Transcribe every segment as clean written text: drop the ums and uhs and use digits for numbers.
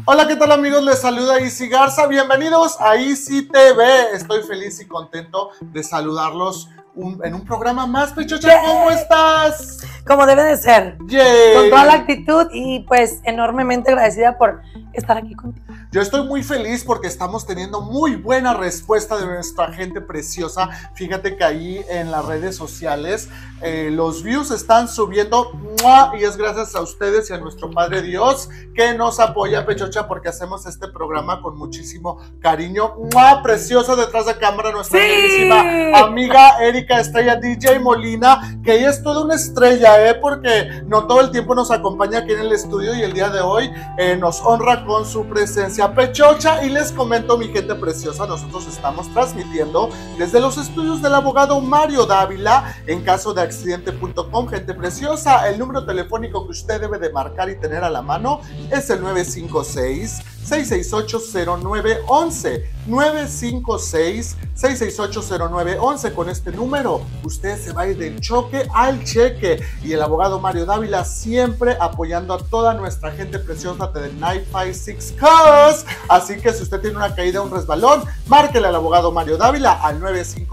Hola, ¿qué tal amigos? Les saluda Isi Garza. Bienvenidos a Isi TV. Estoy feliz y contento de saludarlos en un programa más. Pechocha, ¿cómo estás? Como debe de ser. Yay. Con toda la actitud y pues enormemente agradecida por estar aquí contigo. Yo estoy muy feliz porque estamos teniendo muy buena respuesta de nuestra gente preciosa. Fíjate que ahí en las redes sociales los views están subiendo, ¡mua! Y es gracias a ustedes y a nuestro Padre Dios que nos apoya, Pechocha, porque hacemos este programa con muchísimo cariño. ¡Mua! Preciosa detrás de cámara nuestra queridísima amiga Erika Estrella DJ Molina, que ella es toda una estrella, porque no todo el tiempo nos acompaña aquí en el estudio y el día de hoy nos honra con su presencia. Pechocha, y les comento, mi gente preciosa, nosotros estamos transmitiendo desde los estudios del abogado Mario Dávila en caso de accidente.com, gente preciosa. El número telefónico que usted debe de marcar y tener a la mano es el 956-668-0911. 956-668-0911. Con este número usted se va a ir del choque al cheque, y el abogado Mario Dávila siempre apoyando a toda nuestra gente preciosa de 956 Cars. Así que si usted tiene una caída, un resbalón, márquele al abogado Mario Dávila al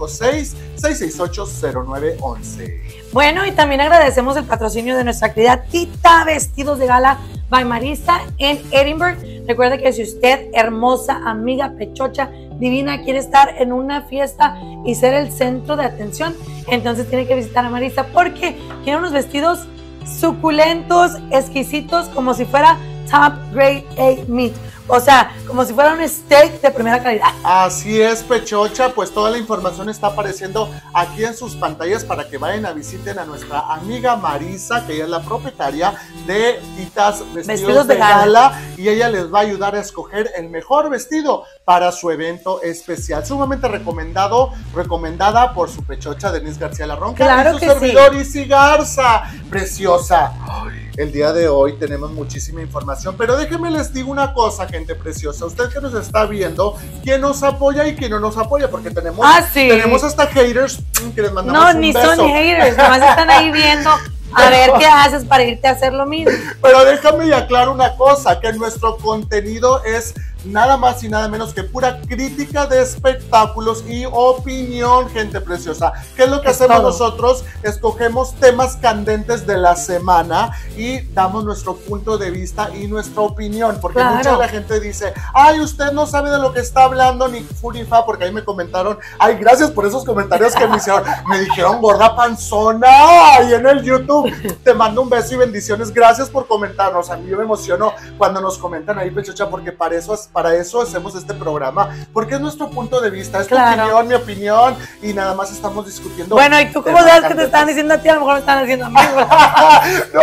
956-668-0911. Bueno, y también agradecemos el patrocinio de nuestra querida Tita Vestidos de Gala by Marisa en Edinburgh. Recuerde que si usted, hermosa amiga Pechocha divina, quiere estar en una fiesta y ser el centro de atención, entonces tiene que visitar a Marisa porque tiene unos vestidos suculentos, exquisitos, como si fuera top grade A meat. O sea, como si fuera un steak de primera calidad. Así es, Pechocha, pues toda la información está apareciendo aquí en sus pantallas para que vayan a visiten a nuestra amiga Marisa, que ella es la propietaria de Titas Vestidos de Gala, y ella les va a ayudar a escoger el mejor vestido para su evento especial. Sumamente recomendada por su Pechocha Denise García Larronca, claro, y su servidor Isi Garza. Preciosa. El día de hoy tenemos muchísima información, pero déjenme les digo una cosa, gente preciosa. Usted que nos está viendo, quién nos apoya y quién no nos apoya, porque tenemos hasta haters que les mandamos un beso. No, ni son haters, nomás están ahí viendo a ver qué haces para irte a hacer lo mismo. Pero déjame y aclaro una cosa, que nuestro contenido es nada más y nada menos que pura crítica de espectáculos y opinión, gente preciosa. ¿Qué es lo que hacemos nosotros? Escogemos temas candentes de la semana y damos nuestro punto de vista y nuestra opinión, porque mucha de la gente dice, ay, usted no sabe de lo que está hablando ni furifa, porque ahí me comentaron, ay, gracias por esos comentarios que me hicieron, me dijeron gorda panzona ahí en el YouTube. Te mando un beso y bendiciones, gracias por comentarnos. A mí yo me emociono cuando nos comentan ahí, Pechocha, porque para eso hacemos este programa, porque es nuestro punto de vista, es tu opinión, mi opinión, y nada más estamos discutiendo. Bueno, ¿y tú cómo sabes que te están diciendo a ti? A lo mejor me están haciendo a mí. No,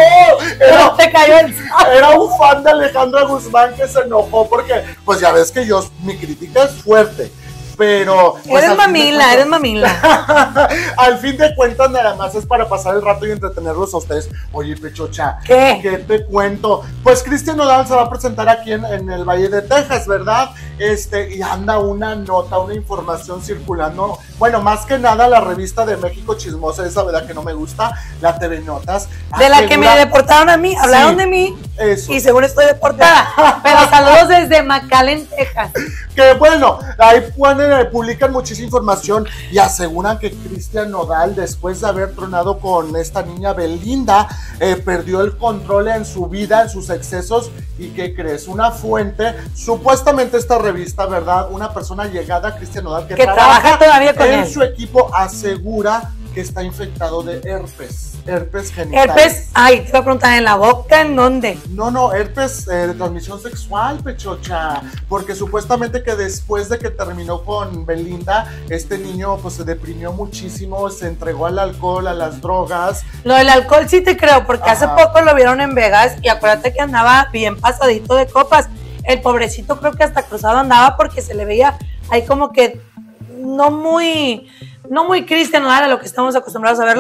era un fan de Alejandra Guzmán que se enojó porque, pues ya ves que mi crítica es fuerte. Pero pues, eres mamila. Al fin de cuentas, nada más es para pasar el rato y entretenerlos a ustedes. Oye, Pechocha, ¿qué te cuento? Pues Cristian Nodal se va a presentar aquí en el Valle de Texas, ¿verdad? Y anda una nota, una información circulando. Bueno, más que nada la revista de México Chismosa, esa verdad que no me gusta, la TV Notas. De la que me deportaron a mí, hablaron de mí. Eso. Y según estoy deportada. Pero saludos desde McAllen, Texas. Que bueno, ahí publican muchísima información y aseguran que Cristian Nodal, después de haber tronado con esta niña Belinda, perdió el control en su vida, en sus excesos. ¿Y qué crees? Una fuente, supuestamente esta revista, ¿verdad? Una persona llegada a Cristian Nodal que trabaja todavía con él. Su equipo asegura que está infectado de herpes genital. Herpes, ay, te iba a preguntar, ¿en la boca? ¿En dónde? No, herpes de transmisión sexual, Pechocha, porque supuestamente que después de que terminó con Belinda, este niño pues se deprimió muchísimo, se entregó al alcohol, a las drogas. Lo del alcohol sí te creo, porque hace poco lo vieron en Vegas y acuérdate que andaba bien pasadito de copas. El pobrecito creo que hasta cruzado andaba porque se le veía ahí como que no muy Cristian Nodal, a lo que estamos acostumbrados a verlo.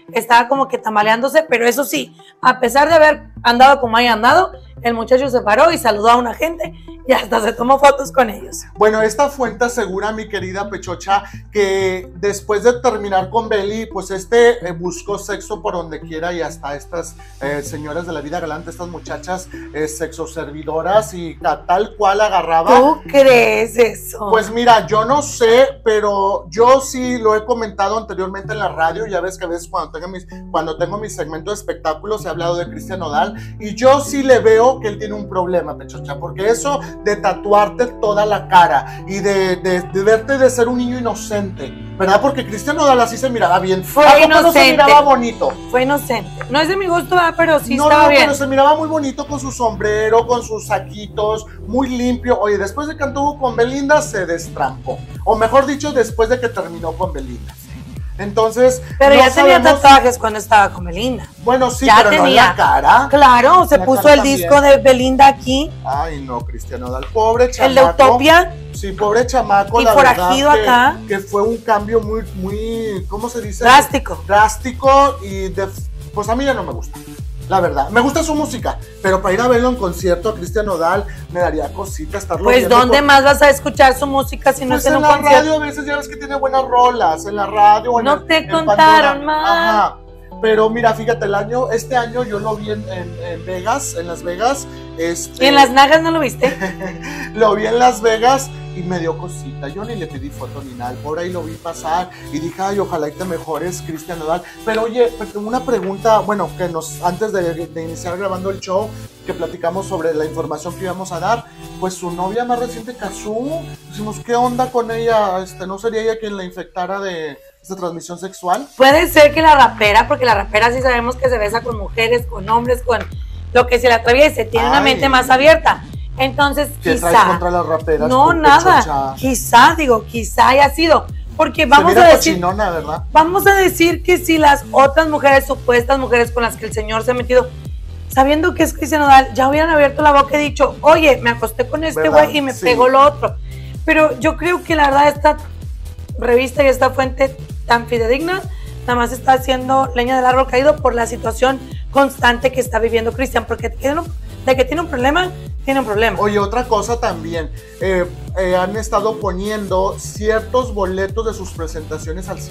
estaba como que tambaleándose, pero eso sí, a pesar de haber andado como haya andado, el muchacho se paró y saludó a una gente y hasta se tomó fotos con ellos. Bueno, esta fuente asegura, mi querida Pechocha, que después de terminar con Beli, pues buscó sexo por donde quiera y hasta estas señoras de la vida galante, estas muchachas sexoservidoras y tal cual agarraba. ¿Tú crees eso? Pues mira, yo no sé, pero yo sí lo he comentado anteriormente en la radio. Ya ves que a veces cuando tengo mi segmento de espectáculos he hablado de Cristian Nodal y yo sí le veo que él tiene un problema, Pechocha, porque eso de tatuarte toda la cara y de verte de ser un niño inocente, ¿verdad? Porque Cristian Nodal así se miraba bien. Fue inocente. No se miraba bonito. Fue inocente. No es de mi gusto, pero sí estaba bien. Pero se miraba muy bonito con su sombrero, con sus saquitos, muy limpio. Oye, después de que anduvo con Belinda, se destrampó. O mejor dicho, después de que terminó con Belinda. Entonces, pero ya tenía tatuajes cuando estaba con Belinda. Bueno, sí, ya pero tenía. no en la cara. Claro, se puso el disco de Belinda aquí. Ay, no, Cristian Nodal, pobre chamaco. El de Utopia. Sí, pobre chamaco. Y forajido acá. Que fue un cambio muy, ¿cómo se dice? Drástico. Drástico y pues a mí ya no me gusta. La verdad, me gusta su música, pero para ir a verlo en concierto a Cristian Nodal me daría cosita estarlo pues viendo. ¿dónde más vas a escuchar su música si no es en un concierto? En la radio a veces ya ves que tiene buenas rolas, en la radio. No te contaron más. Ajá, pero mira, fíjate, este año yo lo vi en Vegas, en Las Vegas. ¿Y en Las Nagas no lo viste? Lo vi en Las Vegas y me dio cosita. Yo ni le pedí foto ni nada. Por ahí lo vi pasar y dije, ay, ojalá y te mejores, Cristian Nodal. Pero oye, una pregunta, bueno, que antes de iniciar grabando el show, que platicamos sobre la información que íbamos a dar, pues su novia más reciente casó. Decimos, ¿qué onda con ella? ¿No sería ella quien la infectara de esta transmisión sexual? Puede ser que la rapera, porque la rapera sí sabemos que se besa con mujeres, con hombres, con lo que se le atraviese, tiene una mente más abierta. Entonces, ¿qué quizá. traes contra las raperas? No, nada. Quizá haya sido. Porque vamos a decir. Cochinona, ¿verdad? Vamos a decir que si las otras mujeres, supuestas mujeres con las que el señor se ha metido, sabiendo que es Cristian Nodal, ya hubieran abierto la boca y dicho, oye, me acosté con este güey y me pegó lo otro. Pero yo creo que la verdad esta revista y esta fuente tan fidedigna nada más está haciendo leña del árbol caído por la situación constante que está viviendo Cristian, porque de que tiene un problema, tiene un problema. Oye, otra cosa también, han estado poniendo ciertos boletos de sus presentaciones al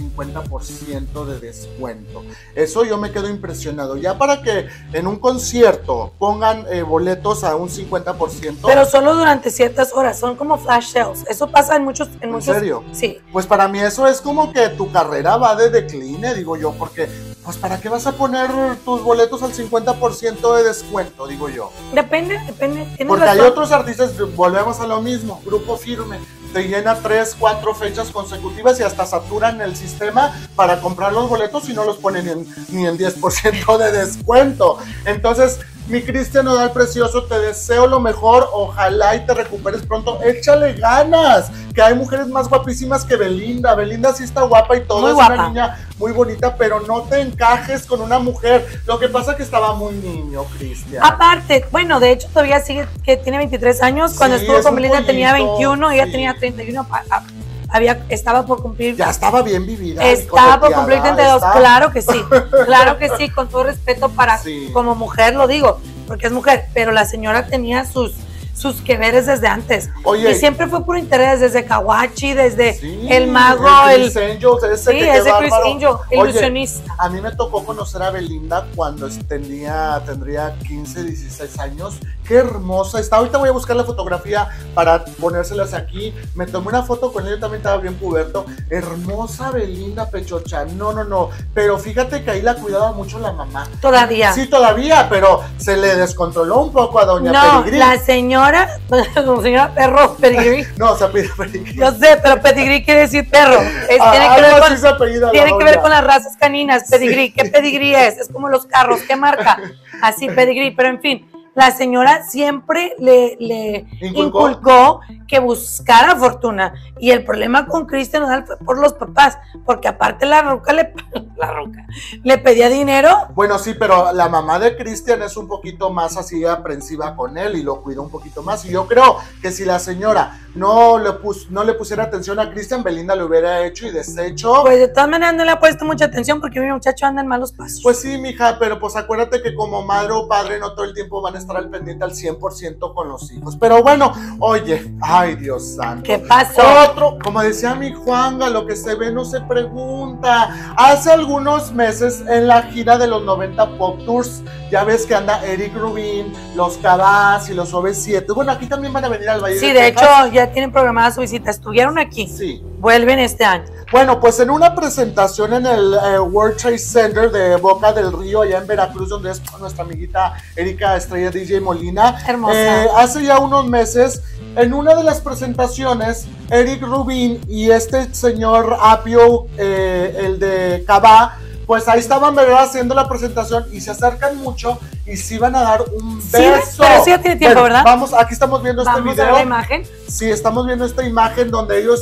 50% de descuento. Eso yo me quedo impresionado. Ya para que en un concierto pongan boletos a un 50%. Pero solo durante ciertas horas, son como flash sales. Eso pasa en muchos. ¿En serio? Sí. Pues para mí eso es como que tu carrera va de decline, digo yo, porque pues ¿para qué vas a poner tus boletos al 50% de descuento, digo yo? Depende. Porque hay otros artistas, volvemos a lo mismo, Grupo Firme, te llena 3, 4 fechas consecutivas y hasta saturan el sistema para comprar los boletos y no los ponen ni en 10% de descuento. Entonces, mi Cristian Nodal precioso, te deseo lo mejor, ojalá y te recuperes pronto, échale ganas, que hay mujeres más guapísimas que Belinda. Belinda sí está guapa y todo, muy es guapa. Una niña muy bonita, pero no te encajes con una mujer. Lo que pasa es que estaba muy niño, Cristian. Aparte, bueno, de hecho todavía sigue que tiene 23 años, cuando Sí, estuvo con Belinda pollito, tenía 21, ella sí. tenía 31, estaba por cumplir. Ya estaba bien vivida. Estaba por cumplir 32, claro que sí, con todo respeto como mujer lo digo, porque es mujer, pero la señora tenía sus que veres desde antes. Oye, y siempre fue por interés, desde Kawachi, desde sí, el mago, el Chris Angel, ese Chris Angel, ilusionista. A mí me tocó conocer a Belinda cuando tendría 15, 16 años. Qué hermosa está. Ahorita voy a buscar la fotografía para ponérselas aquí. Me tomé una foto con ella, yo también estaba bien puberto. Hermosa Belinda, Pechocha. No. Pero fíjate que ahí la cuidaba mucho la mamá. Todavía. Sí, todavía, pero se le descontroló un poco a doña Pedigrí. La señora Perro, Pedigrí. No, se apellida Pedigrí. Yo sé, pero Pedigrí quiere decir perro. Tiene que ver con las razas caninas, Pedigrí. ¿Qué Pedigrí es? Es como los carros, ¿qué marca? Así, Pedigrí, pero en fin. la señora siempre le inculcó que buscara fortuna. Y el problema con Cristian Nodal fue por los papás, porque aparte la ruca le pedía dinero. Bueno, sí, pero la mamá de Cristian es un poquito más así aprensiva con él y lo cuidó un poquito más. Y yo creo que si la señora no le pusiera atención a Cristian, Belinda lo hubiera hecho y deshecho. Pues de todas maneras no le ha puesto mucha atención porque mi muchacho anda en malos pasos. Pues sí, mija, pero pues acuérdate que como madre o padre no todo el tiempo van a estar al pendiente al 100% con los hijos. Pero bueno, oye, ay Dios santo. ¿Qué pasó? Otro, como decía mi Juanga, lo que se ve no se pregunta. Hace algunos meses en la gira de los 90 Pop Tours, ya ves que anda Eric Rubin, los Cabas y los OV7. Bueno, aquí también van a venir al Valle de Texas. Texas. Hecho, ya tienen programada su visita. Estuvieron aquí. Sí. Vuelven este año. Bueno, pues en una presentación en el World Trade Center de Boca del Río, allá en Veracruz, donde es nuestra amiguita Erika Estrella DJ Molina. Hermosa. Hace ya unos meses, en una de las presentaciones, Eric Rubin y este señor Apio, el de Cabá, pues ahí estaban, ¿verdad?, haciendo la presentación y se acercan mucho y se iban a dar un beso. Sí, pero sí ya tiene tiempo, ¿verdad? Vamos, aquí estamos viendo este video. ¿Vamos a ver la imagen? Sí, estamos viendo esta imagen donde ellos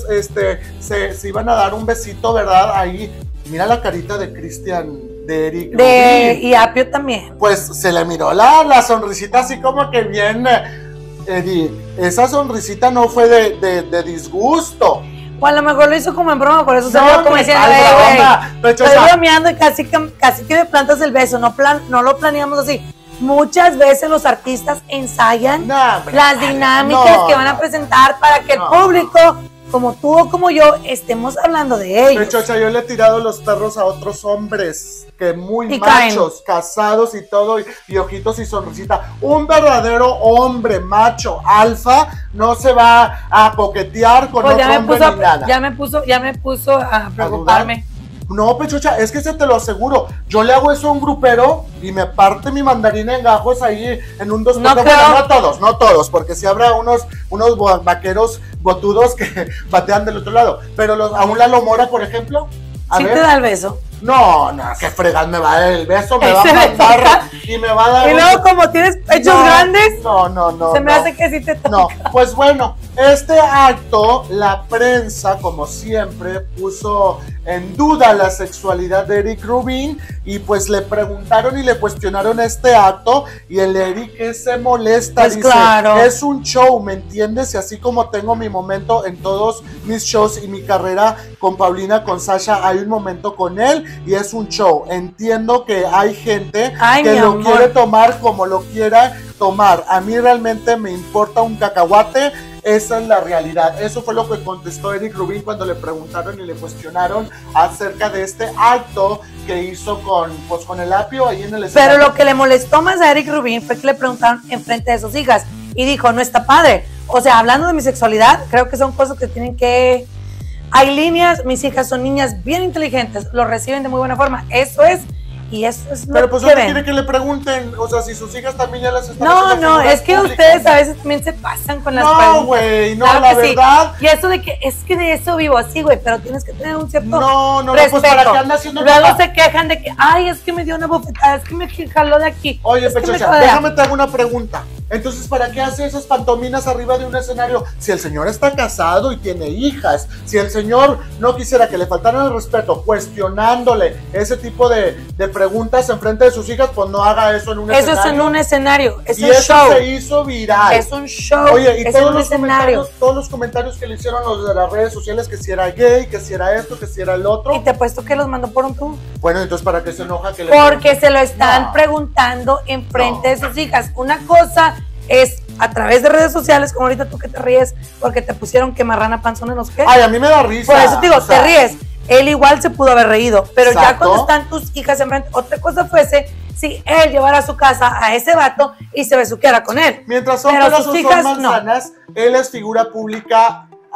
se iban a dar un besito, ¿verdad? Ahí, mira la carita de Cristian, de Eric Rubin. Y Apio también. Pues se le miró la sonrisita así como que bien, Eric, esa sonrisita no fue de disgusto. O a lo mejor lo hizo como en broma, por eso se No, vio como diciendo, güey, estoy bromeando y casi que me plantas el beso, no lo planeamos así. Muchas veces los artistas ensayan las dinámicas que van a presentar para que el público, como tú o como yo, estemos hablando de ellos. Pechocha, yo le he tirado los perros a otros hombres que muy y machos, casados y todo, y ojitos y sonrisita. Un verdadero hombre macho alfa no se va a coquetear con otro hombre ni nada. Ya me puso a preocuparme. No, Pechocha, es que se te lo aseguro. Yo le hago eso a un grupero y me parte mi mandarina en gajos ahí en un 2 No, bueno, no todos, porque si habrá unos vaqueros botudos que batean del otro lado. Pero a un Lalo Mora, por ejemplo. ¿Sí te da el beso? No, qué fregas, me va a dar el beso, me va a mandar y me va a dar. Y luego, como tienes pechos grandes, no. Se me hace que sí te toca. No, pues bueno, este acto, la prensa, como siempre, puso en duda la sexualidad de Eric Rubin y pues le preguntaron y le cuestionaron este acto y el Eric que se molesta, pues dice, claro, es un show, ¿me entiendes? Y así como tengo mi momento en todos mis shows y mi carrera con Paulina, con Sasha, hay un momento con él y es un show. Entiendo que hay gente que lo quiere tomar como lo quiera tomar. A mí realmente me importa un cacahuate. Esa es la realidad. Eso fue lo que contestó Eric Rubin cuando le preguntaron y le cuestionaron acerca de este acto que hizo con el Apio ahí en el escenario. Pero lo que le molestó más a Eric Rubin fue que le preguntaron enfrente de sus hijas y dijo, no está padre. O sea, hablando de mi sexualidad, creo que son cosas que tienen que... Hay líneas, mis hijas son niñas bien inteligentes, lo reciben de muy buena forma. Eso es... Y eso es lo pero pues que ¿dónde ven? quiere que le pregunten? O sea, si sus hijas también ya las están No, es que públicas, ustedes a veces también se pasan con las preguntas. No, güey, no, claro la sí. verdad. Y eso de que, es que de eso vivo así, güey, pero tienes que tener un cierto No, respeto. Pues para qué anda haciendo Luego nada. se quejan de que, ay, es que me dio una bofetada, es que me jaló de aquí. Oye, Pechocha, déjame te hago una pregunta. Entonces, ¿para qué hace esas pantominas arriba de un escenario? Si el señor está casado y tiene hijas, si el señor no quisiera que le faltaran el respeto, cuestionándole ese tipo de preguntas enfrente de sus hijas, pues no haga eso en un escenario. Eso es en un escenario, es y un eso show. se hizo viral. Es un show. Oye, y es todos un escenario. todos los comentarios que le hicieron los de las redes sociales, que si era gay, que si era esto, que si era el otro. Y te apuesto que los mandó por un tubo. Bueno, entonces ¿para qué se enoja que le Porque se lo están preguntando enfrente de sus hijas. Una cosa es a través de redes sociales, como ahorita tú que te ríes porque te pusieron que marrana panzona en los que. Ay, a mí me da risa. Por eso te digo, te ríes. Él igual se pudo haber reído, pero exacto. Ya cuando están tus hijas enfrente, otra cosa fuese si él llevara a su casa a ese vato y se besuqueara con él. Mientras son pero peras sus o hijas son manzanas, él es figura pública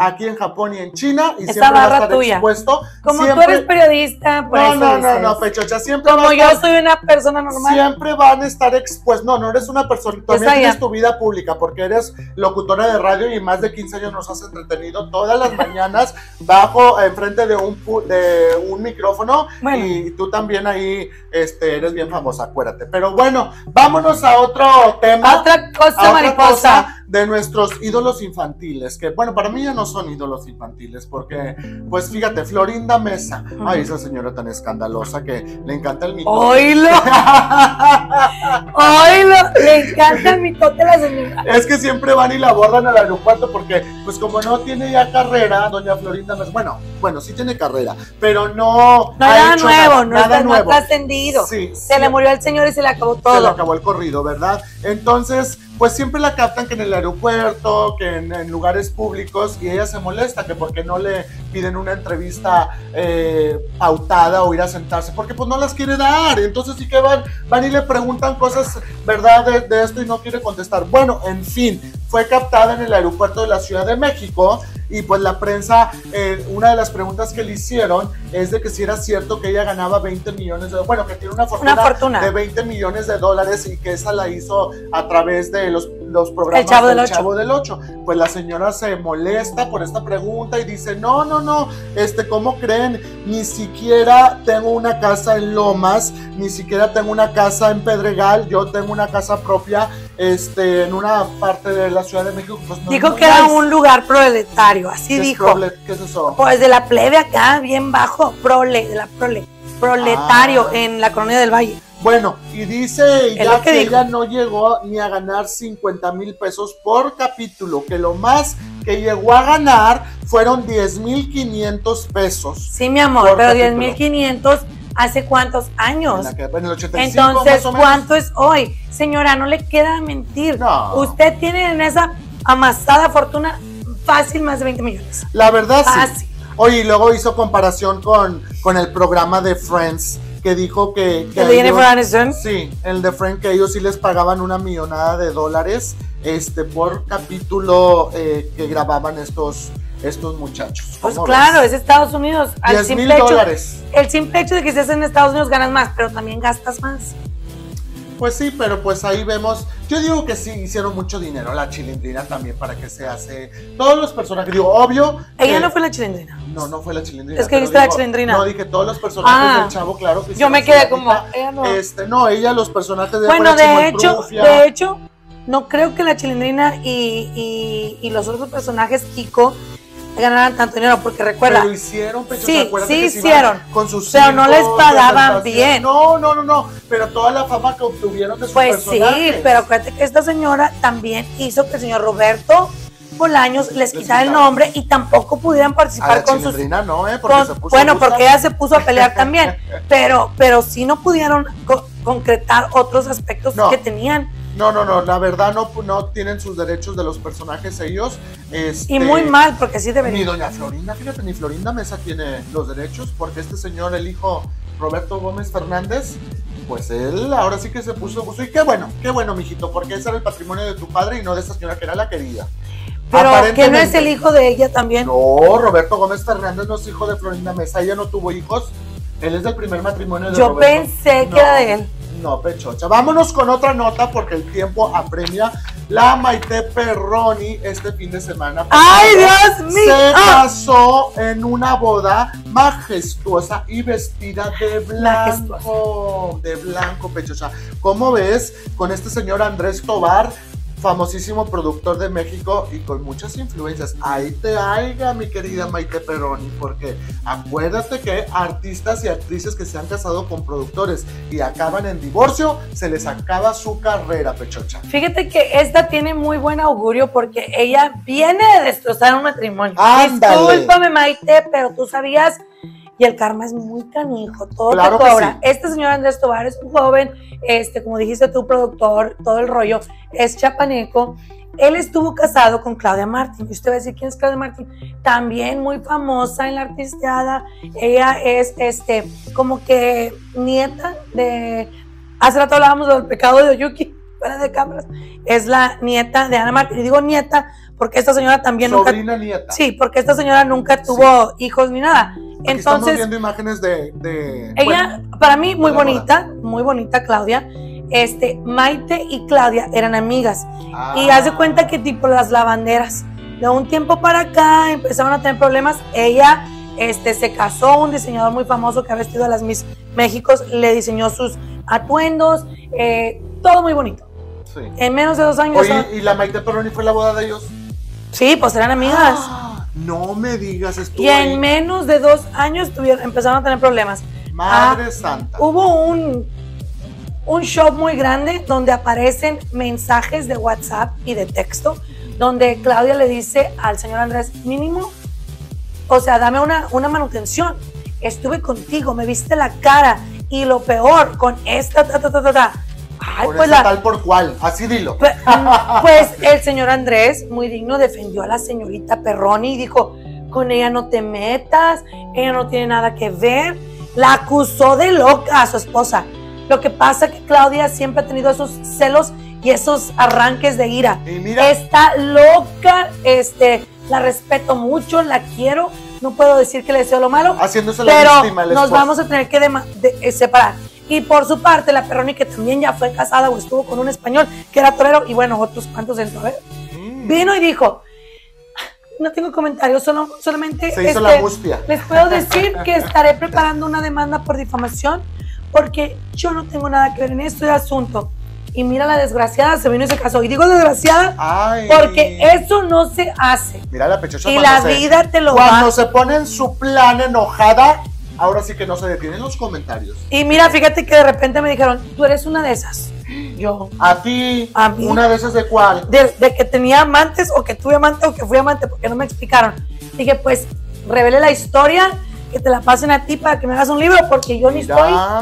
aquí en Japón y en China, y Esa siempre va a barra estar tuya. expuesto. Como Siempre... tú eres periodista, por eso No, Pechocha, siempre como va a yo estar... soy una persona normal. Siempre van a estar expuestos. No eres una persona. También tienes tu vida pública porque eres locutora de radio y más de 15 años nos has entretenido todas las mañanas bajo, enfrente de un micrófono. Bueno. Y tú también ahí eres bien famosa, acuérdate. Pero bueno, vámonos a otro tema. Otra cosa, mariposa. De nuestros ídolos infantiles, que bueno, para mí ya no son ídolos infantiles, porque, pues fíjate, Florinda Mesa, ay, esa señora tan escandalosa que le encanta el mitote. ¡Oílo! ¡Oílo! Le encanta el mitote a la señora. Es que siempre van y la abordan al aeropuerto porque, pues como no tiene ya carrera, doña Florinda Mesa, bueno, sí tiene carrera, pero no ha hecho nuevo, nada nuevo. No ha trascendido. Sí, se le murió al señor y se le acabó todo. Se le acabó el corrido, ¿verdad? Entonces, pues siempre la captan que en el aeropuerto, que en lugares públicos, y ella se molesta que porque no le piden una entrevista pautada o ir a sentarse, porque pues no las quiere dar. Entonces sí que van y le preguntan cosas, ¿verdad? De esto y no quiere contestar. Bueno, en fin, fue captada en el aeropuerto de la Ciudad de México y pues la prensa, una de las preguntas que le hicieron es de que si era cierto que ella ganaba 20 millones de dólares, bueno, que tiene una fortuna de 20 millones de dólares y que esa la hizo a través de los programas del Chavo del Ocho. Pues la señora se molesta por esta pregunta y dice, no, ¿cómo creen? Ni siquiera tengo una casa en Lomas, ni siquiera tengo una casa en Pedregal, yo tengo una casa propia en una parte de la Ciudad de México. Pues no, dijo que era un lugar proletario, así dijo. ¿Qué es eso? Pues de la plebe acá, bien bajo, proletario en la Colonia del Valle. Bueno, y dice ella que ella no llegó ni a ganar 50,000 pesos por capítulo, que lo más que llegó a ganar fueron 10,500 pesos. Sí, mi amor, pero 10,500 ¿hace cuántos años? En el 85. Entonces, ¿cuánto es hoy? Señora, no le queda mentir. No. Usted tiene en esa amasada fortuna fácil más de 20 millones. La verdad, fácil. Sí. Oye, y luego hizo comparación con el programa de Friends, que dijo que ¿El de Jennifer Aniston? Sí, el de Friends, que ellos sí les pagaban una millonada de dólares por capítulo que grababan estos muchachos. Pues claro, es Estados Unidos. $10,000. El simple hecho de que estés en Estados Unidos ganas más, pero también gastas más. Pues sí, pero pues ahí vemos, yo digo que sí hicieron mucho dinero, la Chilindrina también, para que se hace, todos los personajes, digo, obvio. Ella no fue la Chilindrina. No fue la Chilindrina. Es que viste la Chilindrina. No, dije todos los personajes del Chavo, claro que sí. Yo me quedé como, ella no. Ella, los personajes de bueno, de hecho, no creo que la Chilindrina y los otros personajes, Kiko, ganaran tanto dinero, porque recuerda. Pero hicieron, Pecho, sí hicieron, con sus pero no les pagaban bien. No, pero toda la fama que obtuvieron de sus personajes. Pues sí, pero acuérdate que esta señora también hizo que el señor Roberto Bolaños les quitara el nombre y tampoco pudieran participar con sus... No, porque ella se puso a pelear también, pero sí no pudieron concretar otros aspectos que tenían. No, la verdad no tienen sus derechos de los personajes ellos. Y muy mal, porque sí deberían. Ni doña Florinda, fíjate, ni Florinda Mesa tiene los derechos, porque este señor, el hijo Roberto Gómez Fernández, pues él ahora sí que se puso, y qué bueno, mijito, porque ese era el patrimonio de tu padre y no de esa señora que era la querida. Pero que no es el hijo de ella también. No, Roberto Gómez Fernández no es hijo de Florinda Mesa, ella no tuvo hijos, él es del primer matrimonio de Roberto. Yo pensé que era de él. No, Pechocha. Vámonos con otra nota porque el tiempo apremia. La Maite Perroni este fin de semana ¡ay, Dios mío! Se casó en una boda majestuosa y vestida de blanco. De blanco, Pechocha. ¿Cómo ves con este señor Andrés Tobar, famosísimo productor de México y con muchas influencias? Ahí te haiga, mi querida Maite Perroni, porque acuérdate que artistas y actrices que se han casado con productores y acaban en divorcio, se les acaba su carrera, Pechocha. Fíjate que esta tiene muy buen augurio porque ella viene de destrozar un matrimonio. ¡Ándale! Discúlpame, Maite, pero tú sabías. Y el karma es muy canijo, todo claro te cobra. Sí. Este señor Andrés Tobar es un joven, como dijiste tú, productor, todo el rollo, es chapaneco. Él estuvo casado con Claudia Martín. Y usted va a decir, ¿quién es Claudia Martín? También muy famosa en la artisteada. Ella es, como que nieta de... Hace rato hablábamos del pecado de Oyuki. fuera de cámaras, es la nieta de Ana Martín. Y digo nieta porque esta señora también Sobrina nunca... nieta. Sí, porque esta señora nunca tuvo hijos ni nada. Aquí estamos viendo imágenes de ella, bueno, para mí, muy bonita Claudia. Maite y Claudia eran amigas. Y haz de cuenta que tipo las lavanderas. De un tiempo para acá empezaron a tener problemas. Ella se casó, un diseñador muy famoso que ha vestido a las Miss México, le diseñó sus atuendos, todo muy bonito. Sí. En menos de 2 años. Oye, ¿y la Maite Perroni fue la boda de ellos? Sí, pues eran amigas. No me digas, estuvo Y en ahí. menos de 2 años empezaron a tener problemas. Madre santa. Hubo un show muy grande donde aparecen mensajes de WhatsApp y de texto, donde Claudia le dice al señor Andrés, mínimo, o sea, dame una manutención. Estuve contigo, me viste la cara, y lo peor, con esta, Ay, Con pues esa tal por cual, así dilo. Pues el señor Andrés, muy digno, defendió a la señorita Perroni y dijo, con ella no te metas, ella no tiene nada que ver. La acusó de loca a su esposa. Lo que pasa es que Claudia siempre ha tenido esos celos y esos arranques de ira. Y mira, está loca, la respeto mucho, la quiero, no puedo decir que le deseo lo malo, haciéndose la pero víctima, el nos esposo. vamos a tener que separar. Y por su parte, la Perroni, que también ya fue casada o estuvo con un español que era torero, y bueno, otros cuantos en torero, vino y dijo, no tengo comentarios, solamente Se hizo la mustia. les puedo decir que estaré preparando una demanda por difamación porque yo no tengo nada que ver en este asunto. Y mira, la desgraciada se vino y se casó. Y digo desgraciada porque eso no se hace. Mira la pechocha. Y la vida te lo Cuando va. se pone en su plan enojada, ahora sí que no se detienen los comentarios. Y mira, fíjate que de repente me dijeron, tú eres una de esas. Yo. A ti, A mí. una de esas de cuál. De que tenía amantes o que tuve amante o que fui amante, porque no me explicaron. Dije, pues, revele la historia, que te la pasen a ti para que me hagas un libro, porque yo ni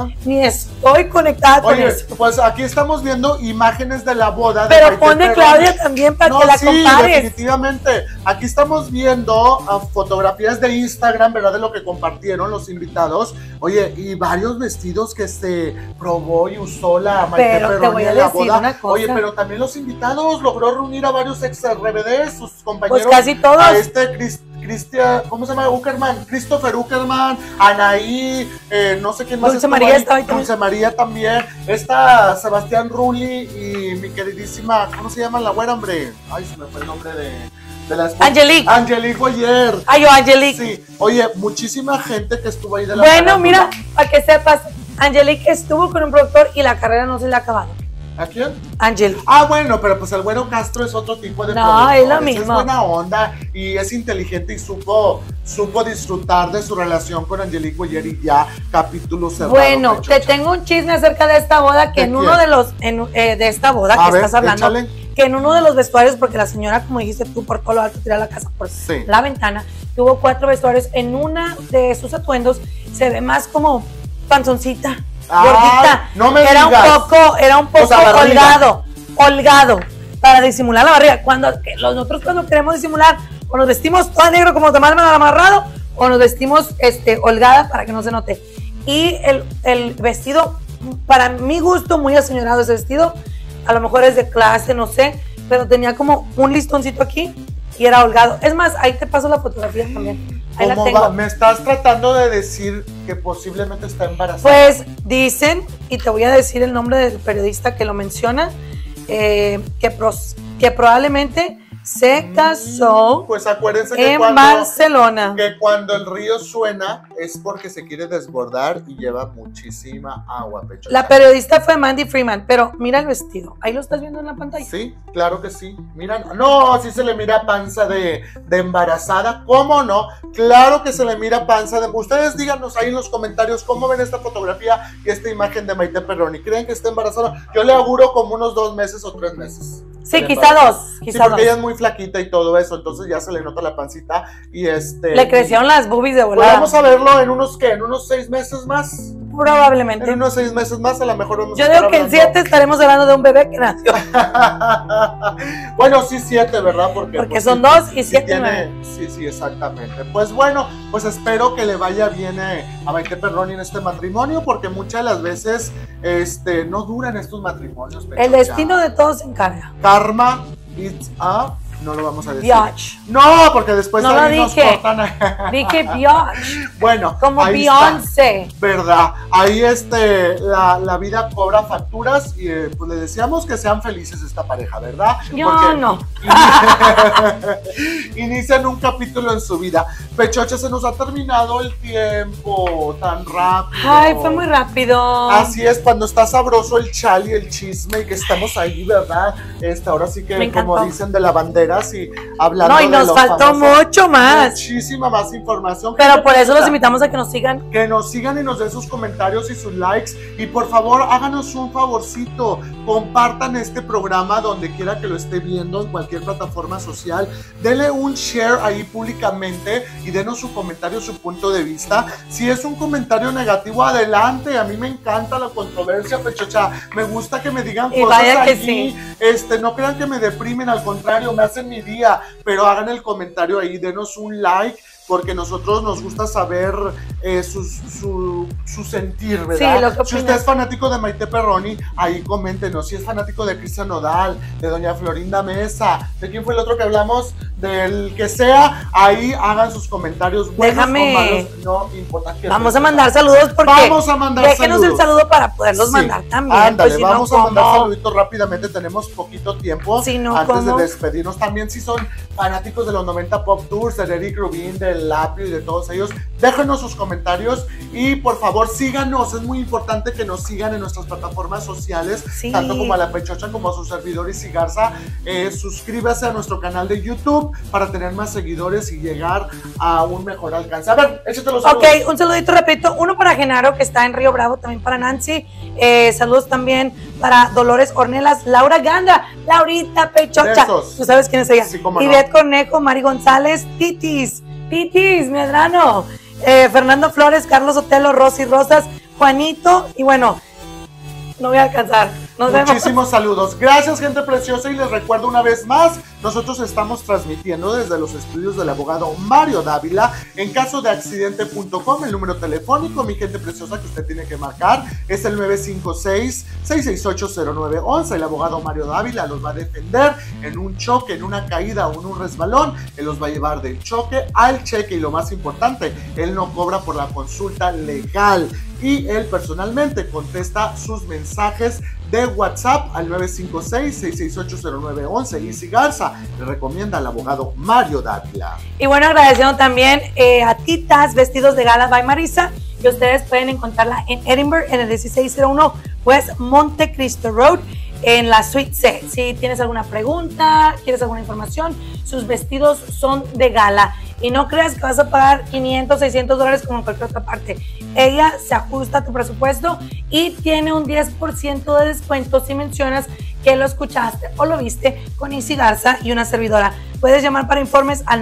estoy conectada con Oye, eso. pues aquí estamos viendo imágenes de la boda de Pero Maite pone Perroni. Claudia también para que la compares. Definitivamente. Aquí estamos viendo fotografías de Instagram, ¿verdad? De lo que compartieron los invitados. Oye, y varios vestidos que se probó y usó la Maite Pero te Perroni voy a en la decir boda. una cosa. Oye, pero también los invitados logró reunir a varios ex RBD, sus compañeros. Pues casi todos. A Cristian, ¿cómo se llama? Uckerman, Christopher Uckerman, Anaí, no sé quién más. Dulce María estaba ahí también. Dulce María también. Está Sebastián Rulli y mi queridísima, ¿cómo se llama la güera, hombre? Ay, se me fue el nombre de la esposa. Angelique Boyer. Ay, yo, Angelique. Sí, oye, muchísima gente que estuvo ahí de la Bueno, farándula. mira, para que sepas, Angelique estuvo con un productor y la carrera no se le ha acabado. ¿A quién? Angelique. Ah, bueno, pero pues el Güero Castro es otro tipo de No, productor. es lo mismo. Es buena onda y es inteligente y supo disfrutar de su relación con Angelique Boyer y ya capítulo cerrado. Bueno, Pechocha. te tengo un chisme acerca de esta boda, que ¿De en uno quién? de los, de esta boda A que ver, estás hablando, échale. que en uno de los vestuarios, porque la señora, como dijiste tú, por todo lo alto tiró la casa por Sí. la ventana, tuvo 4 vestuarios. En una de sus atuendos se ve más como panzoncita, gordita. no me era digas. Era un poco O sea, barriga. holgado, para disimular la barriga. Nosotros cuando queremos disimular, o nos vestimos todo negro como Tomás Manuel amarrado, o nos vestimos holgada para que no se note. Y el vestido, para mi gusto, muy aseñorado ese vestido, a lo mejor es de clase, no sé, pero tenía como un listoncito aquí y era holgado. Es más, ahí te paso la fotografía también. Ahí la ¿Cómo tengo. va? Me estás tratando de decir que posiblemente está embarazada. Pues dicen, y te voy a decir el nombre del periodista que lo menciona, que probablemente se casó Pues acuérdense que en Barcelona. cuando el río suena es porque se quiere desbordar y lleva muchísima agua, Pechocha. La periodista fue Mandy Freeman, pero mira el vestido. Ahí lo estás viendo en la pantalla. Sí, claro que sí. Mira, no, sí se le mira panza de embarazada. ¿Cómo no? Claro que se le mira panza de... Ustedes díganos ahí en los comentarios cómo ven esta fotografía y esta imagen de Maite Perroni. ¿Creen que está embarazada? Yo le auguro como unos 2 meses o 3 meses. Sí, de quizá embarazo. 2. Sí, Quizá porque 2. ella es muy flaquita y todo eso, entonces ya se le nota la pancita y Le crecieron las boobies de Pues volada. vamos a verlo en unos 6 meses más. Probablemente. En unos 6 meses más a lo mejor vamos a Yo estar digo que en hablando. 7 estaremos hablando de un bebé que nació. Bueno, sí, 7, ¿verdad? Porque Porque pues, son sí, 2 y sí 7, tiene- 9. Sí, exactamente. Pues bueno, pues espero que le vaya bien a Maite Perroni en este matrimonio, porque muchas de las veces no duran estos matrimonios. El Pechocha. destino de todos se encarga. Karma, it's a... No lo vamos a decir. Biatch. No, porque después No lo ahí nos dije. cortan. Dije biatch. Bueno, Como ahí Beyoncé. está, ¿verdad? Ahí la vida cobra facturas y pues le deseamos que sean felices esta pareja, ¿verdad? Yo Porque no. inician un capítulo en su vida. Pechocha, se nos ha terminado el tiempo tan rápido. Ay, fue muy rápido. Así es, cuando está sabroso el chal y el chisme y que estamos ahí, ¿verdad? Ahora sí que, Me encantó. como dicen, de lavanderas y hablando No, y de nos los faltó famosos, mucho más. muchísima más información. Pero por eso los Pechocha, invitamos a que nos sigan. que nos sigan y nos den sus comentarios y sus likes. Y por favor, háganos un favorcito. Compartan este programa donde quiera que lo esté viendo, en cualquier plataforma social. Denle un share ahí públicamente y denos su comentario, su punto de vista. Si es un comentario negativo, adelante. A mí me encanta la controversia, Pechocha. Me gusta que me digan Y cosas vaya que allí. No crean que me deprimen, al contrario, me hacen mi día. Pero hagan el comentario ahí, denos un like, porque nosotros nos gusta saber su sentir, ¿verdad? Sí, lo que si opinas. usted es fanático de Maite Perroni, ahí coméntenos. Si es fanático de Cristian Nodal, de Doña Florinda Mesa, ¿de quién fue el otro que hablamos? Del que sea, ahí hagan sus comentarios buenos Déjame. o malos, no importa qué. Vamos a mandar saludos porque Vamos a mandar déjenos saludos. el saludo para poderlos Sí. mandar también. Ándale, pues, si no, vamos a mandar ¿cómo? saluditos rápidamente, tenemos poquito tiempo Si no, antes ¿cómo? de despedirnos. También si son fanáticos de los 90 Pop Tours, de Eric Rubin, del Lapio y de todos ellos, déjenos sus comentarios y por favor síganos, es muy importante que nos sigan en nuestras plataformas sociales, Sí. tanto como a La Pechocha como a su servidor Isi Garza. Suscríbase a nuestro canal de YouTube para tener más seguidores y llegar a un mejor alcance. A ver, échate los saludos. Ok, un saludito rapidito. Uno para Genaro, que está en Río Bravo, también para Nancy. Saludos también para Dolores Ornelas, Laura Ganda, Laurita Pechocha. Besos. ¿Tú sabes quién es ella? Sí, cómo no. Ivette Cornejo, Mari González, Titis, Medrano, Fernando Flores, Carlos Otelo, Rosy Rosas, Juanito, y bueno, no voy a alcanzar. Nos vemos. Muchísimos saludos. Gracias, gente preciosa, y les recuerdo una vez más, nosotros estamos transmitiendo desde los estudios del abogado Mario Dávila en caso de accidente.com. El número telefónico, mi gente preciosa, que usted tiene que marcar es el 956-668-0911. El abogado Mario Dávila los va a defender en un choque, en una caída o en un resbalón. Él los va a llevar del choque al cheque, y lo más importante, él no cobra por la consulta legal, y él personalmente contesta sus mensajes de WhatsApp al 956-668-0911. Isi Garza le recomienda al abogado Mario Dávila. Y bueno, agradeciendo también a Titas Vestidos de Gala by Marisa, que ustedes pueden encontrarla en Edinburgh, en el 1601 West Montecristo Road, en la Suite C. Si tienes alguna pregunta, quieres alguna información, sus vestidos son de gala. Y no creas que vas a pagar 500, 600 dólares como en cualquier otra parte. Ella se ajusta a tu presupuesto y tiene un 10% de descuento si mencionas que lo escuchaste o lo viste con Isi Garza y una servidora. Puedes llamar para informes al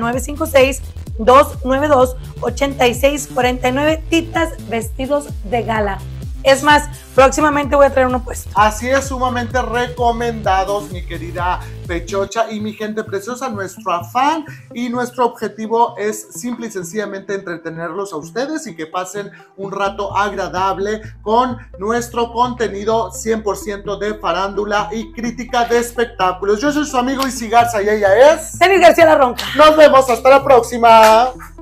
956-292-8649. Titas Vestidos de Gala. Es más, próximamente voy a traer uno puesto. Así es, sumamente recomendados, mi querida Pechocha y mi gente preciosa. Nuestro afán y nuestro objetivo es simple y sencillamente entretenerlos a ustedes y que pasen un rato agradable con nuestro contenido 100% de farándula y crítica de espectáculos. Yo soy su amigo Isi Garza y ella es... Denis García La Ronca. Nos vemos, hasta la próxima.